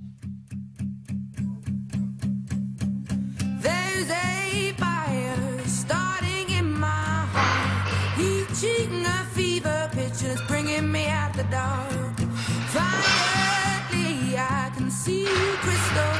There's a fire starting in my heart, reaching a fever pitch and it's bringing me out the dark. Finally, I can see crystal